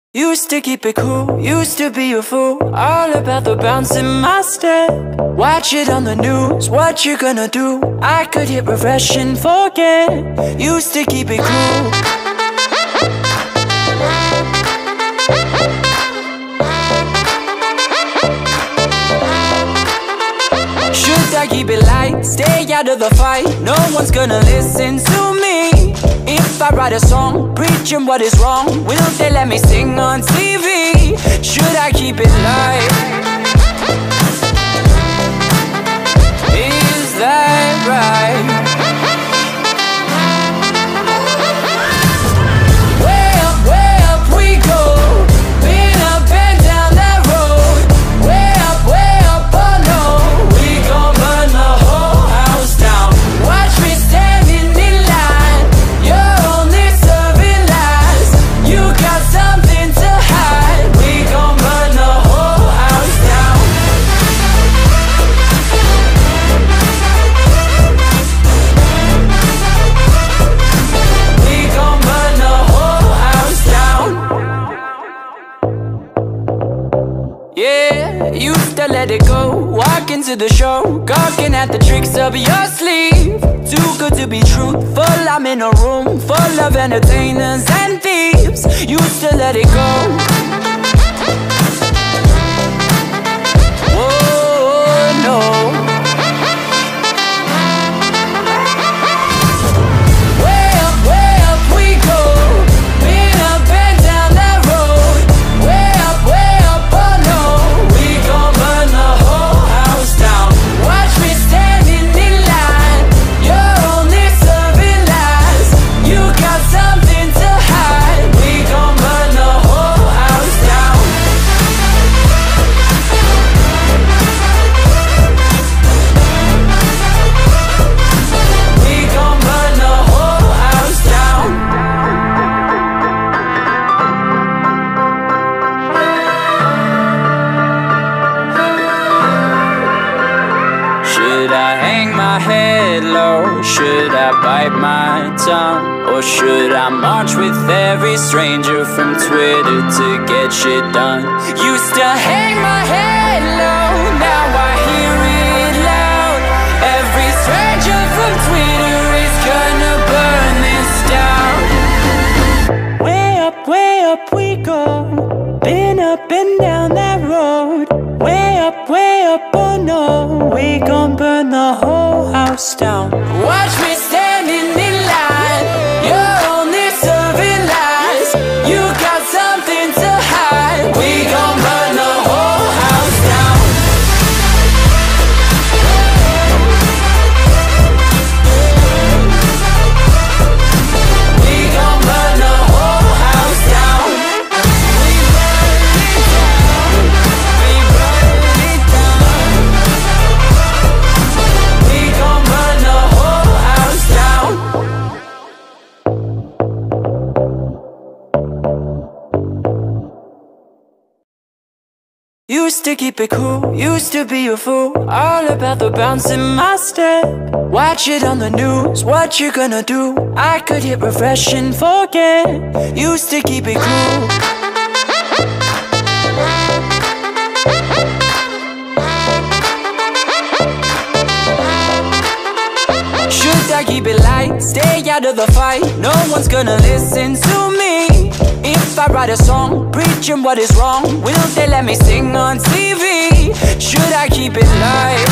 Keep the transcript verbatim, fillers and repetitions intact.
Used to keep it cool, used to be a fool, all about the bounce in my step. Watch it on the news, what you gonna do? I could hit refresh and forget. Used to keep it cool. Should I keep it light, stay out of the fight? No one's gonna listen to me. If I write a song, preaching what is wrong, will they let me sing on T V? Should I keep it light? Is that right? Way up, way up we go, been up and down that road. Way up, way up, oh no, we gon' burn the whole house down. Watch me standing in line, you're only serving lies. You got something to hide, we gon' burn the whole house down. We gon' burn the whole house down. Yeah, used to let it go, walk into the show, gawking at the tricks up your sleeve. Too good to be truthful, I'm in a room full of entertainers and thieves. Used to let it go. Whoa, no. Way up, way up we go, been up and down that road. Way up, way up, oh no, we gon' burn the whole house down. Watch me standing in line, you're only serving lies. You got something to hide, we gon' burn the whole house down. We gon' burn the whole house down. Should I hang my head low? Should I bite my tongue? Or should I march with every stranger from Twitter to get shit done? Used to hang my head low, now I hear it loud. Every stranger from Twitter is gonna burn this down. Way up, way up we go, been up and down that road. Way up, way up, oh no, we gon' burn the whole house down. Watch me standing in line, you're only serving lies. You got something to hide, we gon' burn the whole house down. We gon' burn the whole house down. We burn it down, we burn it down. We gon' burn the whole house down. Used to keep it cool, used to be a fool, all about the bounce in my step. Watch it on the news, what you gonna do? I could hit refresh and forget. Used to keep it cool. Should I keep it light, stay out of the fight? No one's gonna listen to me. If I write a song, preaching what is wrong, will they let me sing on T V? Should I keep it light?